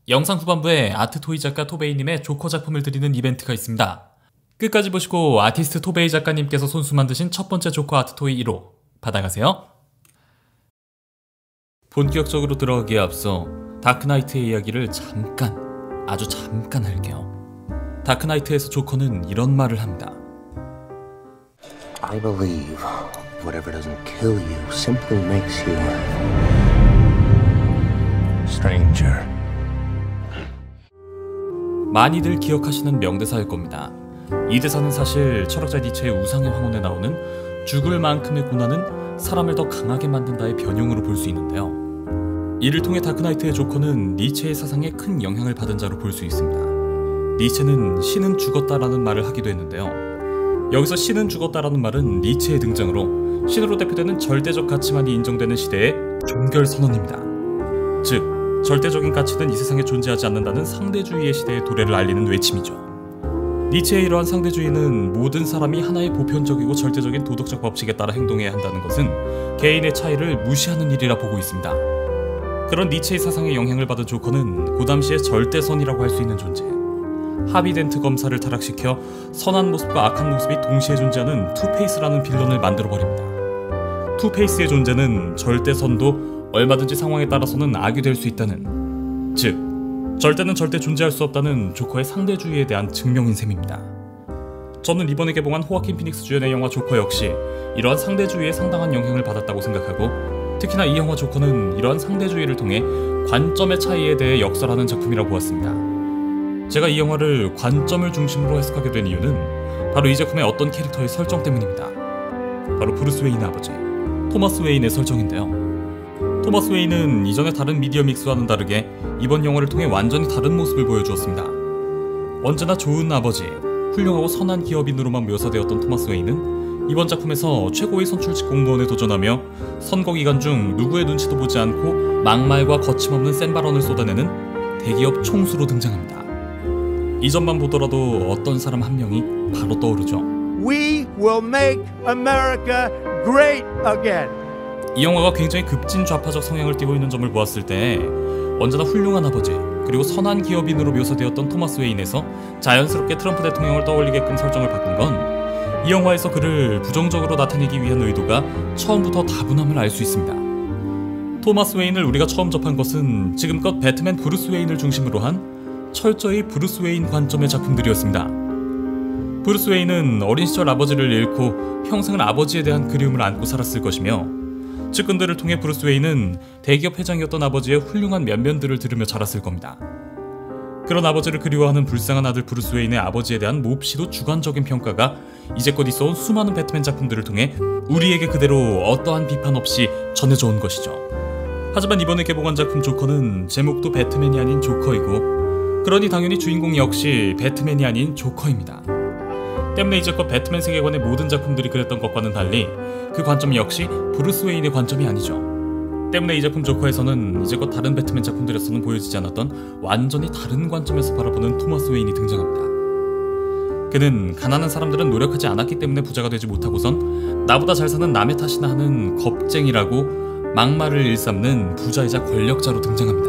영상 후반부에 아트토이 작가 토베이님의 조커 작품을 드리는 이벤트가 있습니다. 끝까지 보시고 아티스트 토베이 작가님께서 손수 만드신 첫 번째 조커 아트토이 1호 받아가세요. 본격적으로 들어가기에 앞서 다크나이트의 이야기를 아주 잠깐 할게요. 다크나이트에서 조커는 이런 말을 합니다. I believe whatever doesn't kill you simply makes you stranger. 많이들 기억하시는 명대사일 겁니다. 이 대사는 사실 철학자 니체의 우상의 황혼에 나오는 죽을 만큼의 고난은 사람을 더 강하게 만든다의 변형으로 볼 수 있는데요. 이를 통해 다크나이트의 조커는 니체의 사상에 큰 영향을 받은 자로 볼 수 있습니다. 니체는 신은 죽었다라는 말을 하기도 했는데요. 여기서 신은 죽었다라는 말은 니체의 등장으로 신으로 대표되는 절대적 가치만이 인정되는 시대의 종결선언입니다. 즉 절대적인 가치는 이 세상에 존재하지 않는다는 상대주의의 시대의 도래를 알리는 외침이죠. 니체의 이러한 상대주의는 모든 사람이 하나의 보편적이고 절대적인 도덕적 법칙에 따라 행동해야 한다는 것은 개인의 차이를 무시하는 일이라 보고 있습니다. 그런 니체의 사상에 영향을 받은 조커는 그 당시의 절대선이라고 할 수 있는 존재, 하비덴트 검사를 타락시켜 선한 모습과 악한 모습이 동시에 존재하는 투페이스라는 빌런을 만들어버립니다. 투페이스의 존재는 절대선도 얼마든지 상황에 따라서는 악이 될 수 있다는, 즉 절대는 절대 존재할 수 없다는 조커의 상대주의에 대한 증명인 셈입니다. 저는 이번에 개봉한 호아킨 피닉스 주연의 영화 조커 역시 이러한 상대주의에 상당한 영향을 받았다고 생각하고, 특히나 이 영화 조커는 이러한 상대주의를 통해 관점의 차이에 대해 역설하는 작품이라고 보았습니다. 제가 이 영화를 관점을 중심으로 해석하게 된 이유는 바로 이 작품의 어떤 캐릭터의 설정 때문입니다. 바로 브루스 웨인의 아버지 토마스 웨인의 설정인데요. 토마스 웨인은 이전의 다른 미디어 믹스와는 다르게 이번 영화를 통해 완전히 다른 모습을 보여주었습니다. 언제나 좋은 아버지, 훌륭하고 선한 기업인으로만 묘사되었던 토마스 웨인은 이번 작품에서 최고의 선출직 공무원에 도전하며 선거 기간 중 누구의 눈치도 보지 않고 막말과 거침없는 센 발언을 쏟아내는 대기업 총수로 등장합니다. 이전만 보더라도 어떤 사람 한 명이 바로 떠오르죠. We will make America great again. 이 영화가 굉장히 급진 좌파적 성향을 띠고 있는 점을 보았을 때 언제나 훌륭한 아버지 그리고 선한 기업인으로 묘사되었던 토마스 웨인에서 자연스럽게 트럼프 대통령을 떠올리게끔 설정을 바꾼 건 이 영화에서 그를 부정적으로 나타내기 위한 의도가 처음부터 다분함을 알 수 있습니다. 토마스 웨인을 우리가 처음 접한 것은 지금껏 배트맨 브루스 웨인을 중심으로 한 철저히 브루스 웨인 관점의 작품들이었습니다. 브루스 웨인은 어린 시절 아버지를 잃고 평생을 아버지에 대한 그리움을 안고 살았을 것이며, 측근들을 통해 브루스 웨인은 대기업 회장이었던 아버지의 훌륭한 면면들을 들으며 자랐을 겁니다. 그런 아버지를 그리워하는 불쌍한 아들 브루스 웨인의 아버지에 대한 몹시도 주관적인 평가가 이제껏 있어온 수많은 배트맨 작품들을 통해 우리에게 그대로 어떠한 비판 없이 전해져 온 것이죠. 하지만 이번에 개봉한 작품 조커는 제목도 배트맨이 아닌 조커이고, 그러니 당연히 주인공 역시 배트맨이 아닌 조커입니다. 때문에 이제껏 배트맨 세계관의 모든 작품들이 그랬던 것과는 달리 그 관점 역시 브루스 웨인의 관점이 아니죠. 때문에 이 작품 조커에서는 이제껏 다른 배트맨 작품들에서는 보여지지 않았던 완전히 다른 관점에서 바라보는 토마스 웨인이 등장합니다. 그는 가난한 사람들은 노력하지 않았기 때문에 부자가 되지 못하고선 나보다 잘 사는 남의 탓이나 하는 겁쟁이라고 막말을 일삼는 부자이자 권력자로 등장합니다.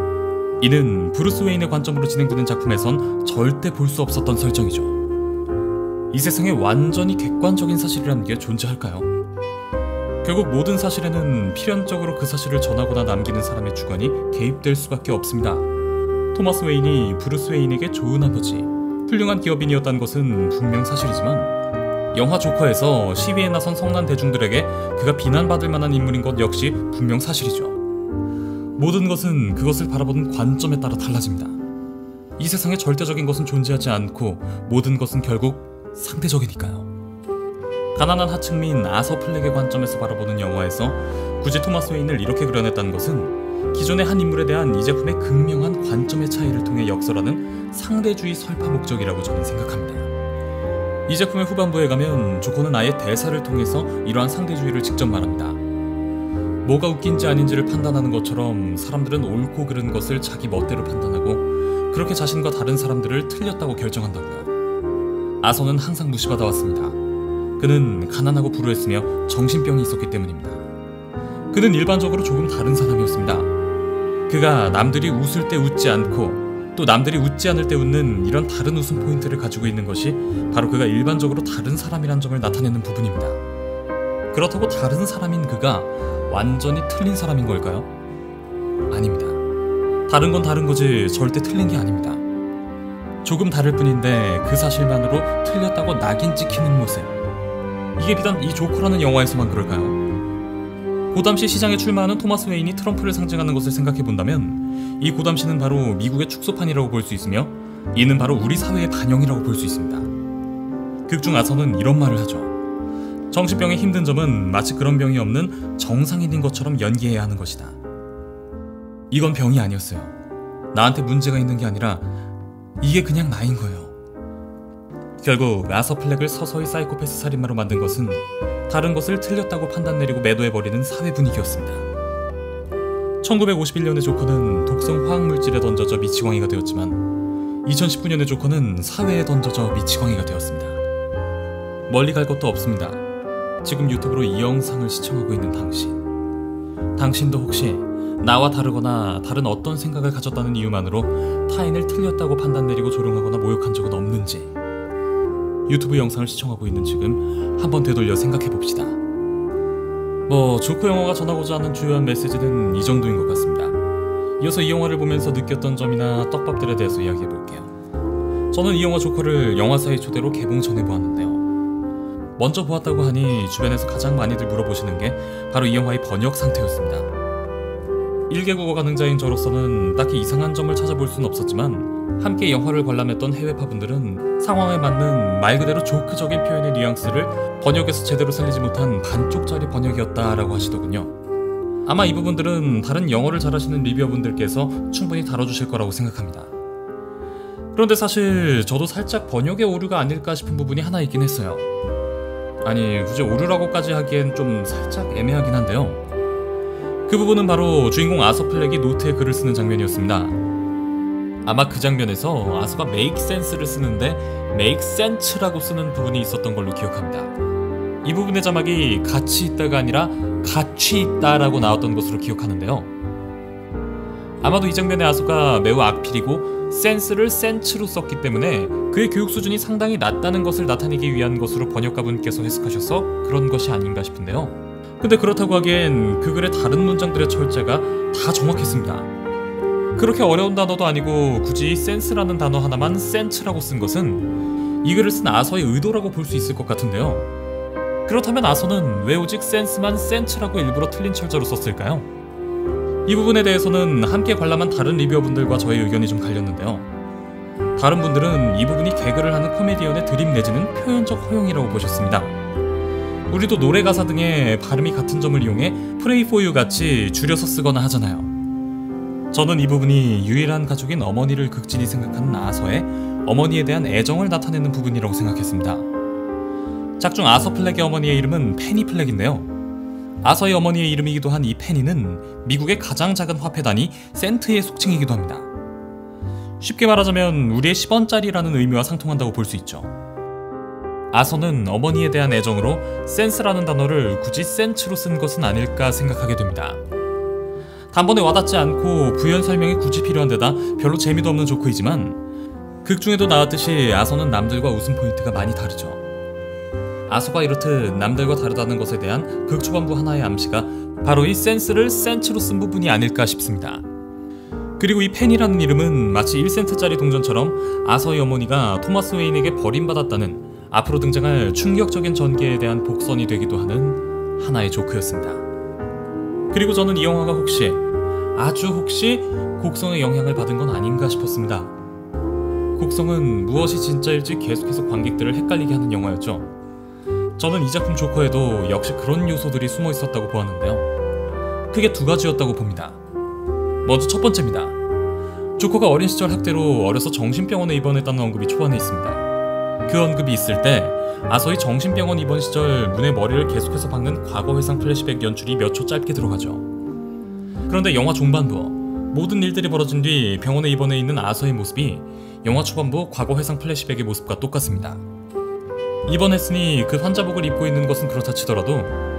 이는 브루스 웨인의 관점으로 진행되는 작품에선 절대 볼 수 없었던 설정이죠. 이 세상에 완전히 객관적인 사실이라는 게 존재할까요? 결국 모든 사실에는 필연적으로 그 사실을 전하거나 남기는 사람의 주관이 개입될 수밖에 없습니다. 토마스 웨인이 브루스 웨인에게 좋은 아버지, 훌륭한 기업인이었다는 것은 분명 사실이지만, 영화 조커에서 시위에 나선 성난 대중들에게 그가 비난받을 만한 인물인 것 역시 분명 사실이죠. 모든 것은 그것을 바라보는 관점에 따라 달라집니다. 이 세상에 절대적인 것은 존재하지 않고 모든 것은 결국 상대적이니까요. 가난한 하층민 아서 플렉의 관점에서 바라보는 영화에서 굳이 토마스 웨인을 이렇게 그려냈다는 것은 기존의 한 인물에 대한 이 제품의 극명한 관점의 차이를 통해 역설하는 상대주의 설파 목적이라고 저는 생각합니다. 이 제품의 후반부에 가면 조커는 아예 대사를 통해서 이러한 상대주의를 직접 말합니다. 뭐가 웃긴지 아닌지를 판단하는 것처럼 사람들은 옳고 그른 것을 자기 멋대로 판단하고 그렇게 자신과 다른 사람들을 틀렸다고 결정한다고요. 아서는 항상 무시받아 왔습니다. 그는 가난하고 불우했으며 정신병이 있었기 때문입니다. 그는 일반적으로 조금 다른 사람이었습니다. 그가 남들이 웃을 때 웃지 않고 또 남들이 웃지 않을 때 웃는 이런 다른 웃음 포인트를 가지고 있는 것이 바로 그가 일반적으로 다른 사람이란 점을 나타내는 부분입니다. 그렇다고 다른 사람인 그가 완전히 틀린 사람인 걸까요? 아닙니다. 다른 건 다른 거지 절대 틀린 게 아닙니다. 조금 다를 뿐인데 그 사실만으로 틀렸다고 낙인 찍히는 모습. 이게 비단 이 조커라는 영화에서만 그럴까요? 고담시 시장에 출마하는 토마스 웨인이 트럼프를 상징하는 것을 생각해본다면 이 고담시는 바로 미국의 축소판이라고 볼 수 있으며 이는 바로 우리 사회의 반영이라고 볼 수 있습니다. 극중 아서는 이런 말을 하죠. 정신병의 힘든 점은 마치 그런 병이 없는 정상인인 것처럼 연기해야 하는 것이다. 이건 병이 아니었어요. 나한테 문제가 있는 게 아니라 이게 그냥 나인 거예요. 결국 아서 플렉을 서서히 사이코패스 살인마로 만든 것은 다른 것을 틀렸다고 판단 내리고 매도해버리는 사회 분위기였습니다. 1951년의 조커는 독성 화학물질에 던져져 미치광이가 되었지만 2019년의 조커는 사회에 던져져 미치광이가 되었습니다. 멀리 갈 것도 없습니다. 지금 유튜브로 이 영상을 시청하고 있는 당신도 혹시 나와 다르거나 다른 어떤 생각을 가졌다는 이유만으로 타인을 틀렸다고 판단 내리고 조롱하거나 모욕한 적은 없는지 유튜브 영상을 시청하고 있는 지금 한번 되돌려 생각해봅시다. 조커 영화가 전하고자 하는 주요한 메시지는 이 정도인 것 같습니다. 이어서 이 영화를 보면서 느꼈던 점이나 떡밥들에 대해서 이야기해볼게요. 저는 이 영화 조커를 영화사의 초대로 개봉 전에 보았는데요. 먼저 보았다고 하니 주변에서 가장 많이들 물어보시는 게 바로 이 영화의 번역 상태였습니다. 1개 국어 가능자인 저로서는 딱히 이상한 점을 찾아볼 수는 없었지만 함께 영화를 관람했던 해외파 분들은 상황에 맞는 말 그대로 조크적인 표현의 뉘앙스를 번역에서 제대로 살리지 못한 반쪽짜리 번역이었다라고 하시더군요. 아마 이 부분들은 다른 영어를 잘하시는 리뷰어분들께서 충분히 다뤄주실 거라고 생각합니다. 그런데 사실 저도 살짝 번역의 오류가 아닐까 싶은 부분이 하나 있긴 했어요. 아니 굳이 오류라고까지 하기엔 좀 살짝 애매하긴 한데요. 그 부분은 바로 주인공 아서 플렉이 노트에 글을 쓰는 장면이었습니다. 아마 그 장면에서 아서가 make sense를 쓰는데 make sense라고 쓰는 부분이 있었던 걸로 기억합니다. 이 부분의 자막이 같이 있다가 아니라 같이 있다라고 나왔던 것으로 기억하는데요. 아마도 이 장면에 아서가 매우 악필이고 sense를 sense로 썼기 때문에 그의 교육 수준이 상당히 낮다는 것을 나타내기 위한 것으로 번역가분께서 해석하셔서 그런 것이 아닌가 싶은데요. 근데 그렇다고 하기엔 그 글의 다른 문장들의 철자가 다 정확했습니다. 그렇게 어려운 단어도 아니고 굳이 센스라는 단어 하나만 센츠라고 쓴 것은 이 글을 쓴 아서의 의도라고 볼 수 있을 것 같은데요. 그렇다면 아서는 왜 오직 센스만 센츠라고 일부러 틀린 철자로 썼을까요? 이 부분에 대해서는 함께 관람한 다른 리뷰어분들과 저의 의견이 좀 갈렸는데요. 다른 분들은 이 부분이 개그를 하는 코미디언의 드립 내지는 표현적 허용이라고 보셨습니다. 우리도 노래 가사 등의 발음이 같은 점을 이용해 Pray for you 같이 줄여서 쓰거나 하잖아요. 저는 이 부분이 유일한 가족인 어머니를 극진히 생각하는 아서의 어머니에 대한 애정을 나타내는 부분이라고 생각했습니다. 작중 아서 플렉의 어머니의 이름은 페니 플렉인데요. 아서의 어머니의 이름이기도 한 이 페니는 미국의 가장 작은 화폐 단위 센트의 속칭이기도 합니다. 쉽게 말하자면 우리의 10원짜리라는 의미와 상통한다고 볼 수 있죠. 아서는 어머니에 대한 애정으로 센스라는 단어를 굳이 센츠로 쓴 것은 아닐까 생각하게 됩니다. 단번에 와닿지 않고 부연 설명이 굳이 필요한 데다 별로 재미도 없는 조커이지만 극 중에도 나왔듯이 아서는 남들과 웃음 포인트가 많이 다르죠. 아서가 이렇듯 남들과 다르다는 것에 대한 극 초반부 하나의 암시가 바로 이 센스를 센츠로 쓴 부분이 아닐까 싶습니다. 그리고 이 펜이라는 이름은 마치 1센트짜리 동전처럼 아서의 어머니가 토마스 웨인에게 버림받았다는 앞으로 등장할 충격적인 전개에 대한 복선이 되기도 하는 하나의 조크였습니다. 그리고 저는 이 영화가 아주 혹시 곡성의 영향을 받은 건 아닌가 싶었습니다. 곡성은 무엇이 진짜일지 계속해서 관객들을 헷갈리게 하는 영화였죠. 저는 이 작품 조커에도 역시 그런 요소들이 숨어 있었다고 보았는데요. 크게 두 가지였다고 봅니다. 먼저 첫 번째입니다. 조커가 어린 시절 학대로 어려서 정신병원에 입원했다는 언급이 초반에 있습니다. 그 언급이 있을 때 아서의 정신병원 입원 시절 문의 머리를 계속해서 박는 과거 회상 플래시백 연출이 몇 초 짧게 들어가죠. 그런데 영화 중반부 모든 일들이 벌어진 뒤 병원에 입원해 있는 아서의 모습이 영화 초반부 과거 회상 플래시백의 모습과 똑같습니다. 입원했으니 그 환자복을 입고 있는 것은 그렇다 치더라도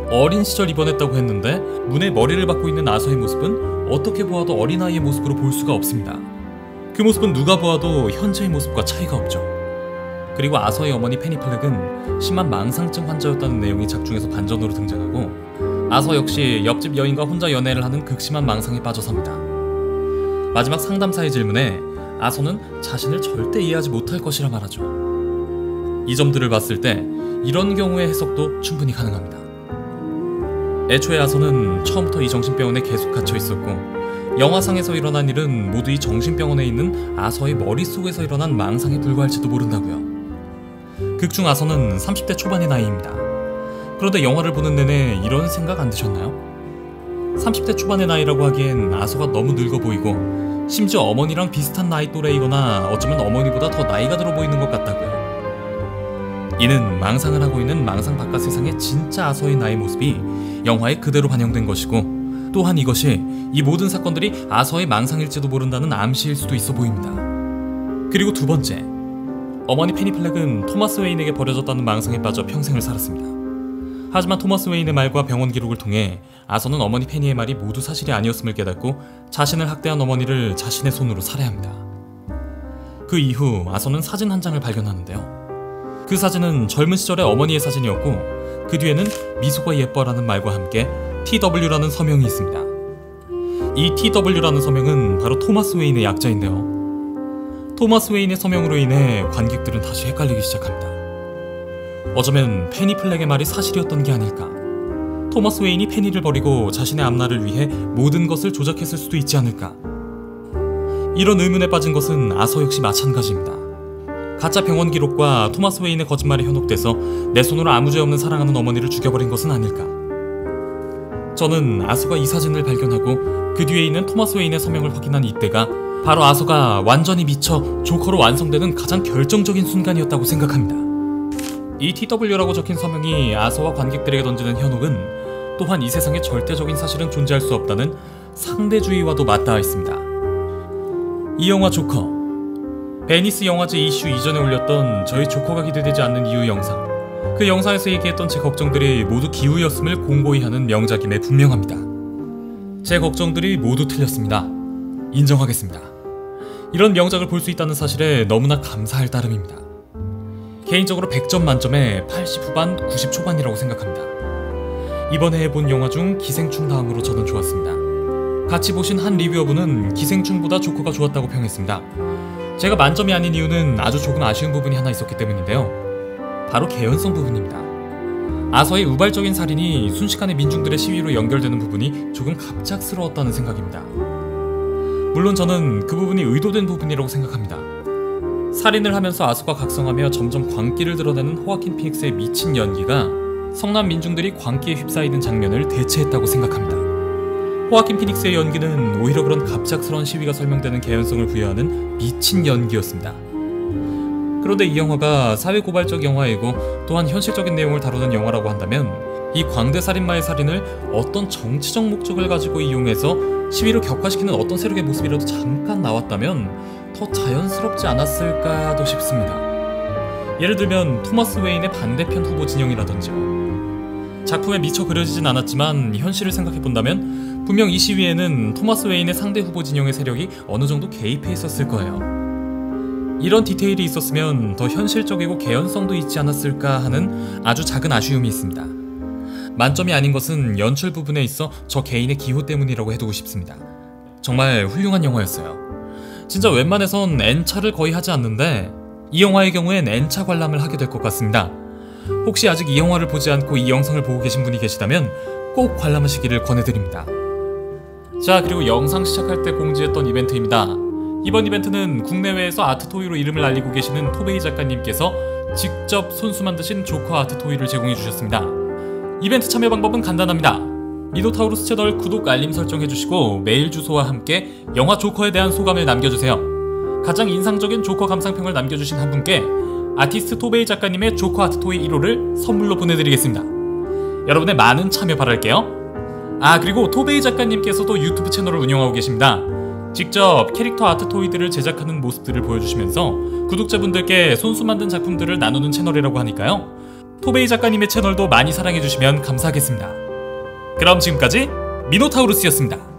어린 시절 입원했다고 했는데 문에 머리를 박고 있는 아서의 모습은 어떻게 보아도 어린아이의 모습으로 볼 수가 없습니다. 그 모습은 누가 보아도 현재의 모습과 차이가 없죠. 그리고 아서의 어머니 페니 플렉은 심한 망상증 환자였다는 내용이 작중에서 반전으로 등장하고 아서 역시 옆집 여인과 혼자 연애를 하는 극심한 망상에 빠져섭니다. 마지막 상담사의 질문에 아서는 자신을 절대 이해하지 못할 것이라 말하죠. 이 점들을 봤을 때 이런 경우의 해석도 충분히 가능합니다. 애초에 아서는 처음부터 이 정신병원에 계속 갇혀 있었고 영화상에서 일어난 일은 모두 이 정신병원에 있는 아서의 머릿속에서 일어난 망상에 불과할지도 모른다고요. 극중 아서는 30대 초반의 나이입니다. 그런데 영화를 보는 내내 이런 생각 안 드셨나요? 30대 초반의 나이라고 하기엔 아서가 너무 늙어 보이고 심지어 어머니랑 비슷한 나이 또래이거나 어쩌면 어머니보다 더 나이가 들어 보이는 것 같다고요. 이는 망상을 하고 있는 망상 바깥 세상의 진짜 아서의 나의 모습이 영화에 그대로 반영된 것이고 또한 이것이 이 모든 사건들이 아서의 망상일지도 모른다는 암시일 수도 있어 보입니다. 그리고 두 번째, 어머니 페니 플렉은 토마스 웨인에게 버려졌다는 망상에 빠져 평생을 살았습니다. 하지만 토마스 웨인의 말과 병원 기록을 통해 아서는 어머니 페니의 말이 모두 사실이 아니었음을 깨닫고 자신을 학대한 어머니를 자신의 손으로 살해합니다. 그 이후 아서는 사진 한 장을 발견하는데요. 그 사진은 젊은 시절의 어머니의 사진이었고 그 뒤에는 미소가 예뻐라는 말과 함께 TW라는 서명이 있습니다. 이 TW라는 서명은 바로 토마스 웨인의 약자인데요. 토마스 웨인의 서명으로 인해 관객들은 다시 헷갈리기 시작합니다. 어쩌면 페니 플렉의 말이 사실이었던 게 아닐까? 토마스 웨인이 페니를 버리고 자신의 앞날을 위해 모든 것을 조작했을 수도 있지 않을까? 이런 의문에 빠진 것은 아서 역시 마찬가지입니다. 가짜 병원 기록과 토마스 웨인의 거짓말에 현혹돼서 내 손으로 아무 죄 없는 사랑하는 어머니를 죽여버린 것은 아닐까? 저는 아서가 이 사진을 발견하고 그 뒤에 있는 토마스 웨인의 서명을 확인한 이때가 바로 아서가 완전히 미쳐 조커로 완성되는 가장 결정적인 순간이었다고 생각합니다. 이 TW라고 적힌 서명이 아서와 관객들에게 던지는 현혹은 또한 이 세상에 절대적인 사실은 존재할 수 없다는 상대주의와도 맞닿아 있습니다. 이 영화 조커, 베니스 영화제 이슈 이전에 올렸던 저희 조커가 기대되지 않는 이유 영상, 그 영상에서 얘기했던 제 걱정들이 모두 기우였음을 공고히 하는 명작임에 분명합니다. 제 걱정들이 모두 틀렸습니다. 인정하겠습니다. 이런 명작을 볼 수 있다는 사실에 너무나 감사할 따름입니다. 개인적으로 100점 만점에 80 후반, 90 초반이라고 생각합니다. 이번에 해본 영화 중 기생충 다음으로 저는 좋았습니다. 같이 보신 한 리뷰어분은 기생충보다 조커가 좋았다고 평했습니다. 제가 만점이 아닌 이유는 아주 조금 아쉬운 부분이 하나 있었기 때문인데요. 바로 개연성 부분입니다. 아서의 우발적인 살인이 순식간에 민중들의 시위로 연결되는 부분이 조금 갑작스러웠다는 생각입니다. 물론 저는 그 부분이 의도된 부분이라고 생각합니다. 살인을 하면서 아서가 각성하며 점점 광기를 드러내는 호아킨 피닉스의 미친 연기가 성남 민중들이 광기에 휩싸이는 장면을 대체했다고 생각합니다. 호아킨 피닉스의 연기는 오히려 그런 갑작스러운 시위가 설명되는 개연성을 부여하는 미친 연기였습니다. 그런데 이 영화가 사회고발적 영화이고 또한 현실적인 내용을 다루는 영화라고 한다면 이 광대살인마의 살인을 어떤 정치적 목적을 가지고 이용해서 시위를 격화시키는 어떤 세력의 모습이라도 잠깐 나왔다면 더 자연스럽지 않았을까도 싶습니다. 예를 들면 토마스 웨인의 반대편 후보 진영이라든지요. 작품에 미처 그려지진 않았지만 현실을 생각해본다면 분명 이 시위에는 토마스 웨인의 상대 후보 진영의 세력이 어느 정도 개입해 있었을 거예요. 이런 디테일이 있었으면 더 현실적이고 개연성도 있지 않았을까 하는 아주 작은 아쉬움이 있습니다. 만점이 아닌 것은 연출 부분에 있어 저 개인의 기호 때문이라고 해두고 싶습니다. 정말 훌륭한 영화였어요. 진짜 웬만해선 N차를 거의 하지 않는데 이 영화의 경우엔 N차 관람을 하게 될 것 같습니다. 혹시 아직 이 영화를 보지 않고 이 영상을 보고 계신 분이 계시다면 꼭 관람하시기를 권해드립니다. 자, 그리고 영상 시작할 때 공지했던 이벤트입니다. 이번 이벤트는 국내외에서 아트토이로 이름을 알리고 계시는 토베이 작가님께서 직접 손수 만드신 조커 아트토이를 제공해 주셨습니다. 이벤트 참여 방법은 간단합니다. 미노타우루스 채널 구독, 알림 설정해주시고 메일 주소와 함께 영화 조커에 대한 소감을 남겨주세요. 가장 인상적인 조커 감상평을 남겨주신 한 분께 아티스트 토베이 작가님의 조커 아트토이 1호를 선물로 보내드리겠습니다. 여러분의 많은 참여 바랄게요. 그리고 토베이 작가님께서도 유튜브 채널을 운영하고 계십니다. 직접 캐릭터 아트토이들을 제작하는 모습들을 보여주시면서 구독자분들께 손수 만든 작품들을 나누는 채널이라고 하니까요. 토베이 작가님의 채널도 많이 사랑해주시면 감사하겠습니다. 그럼 지금까지 미노타우루스였습니다.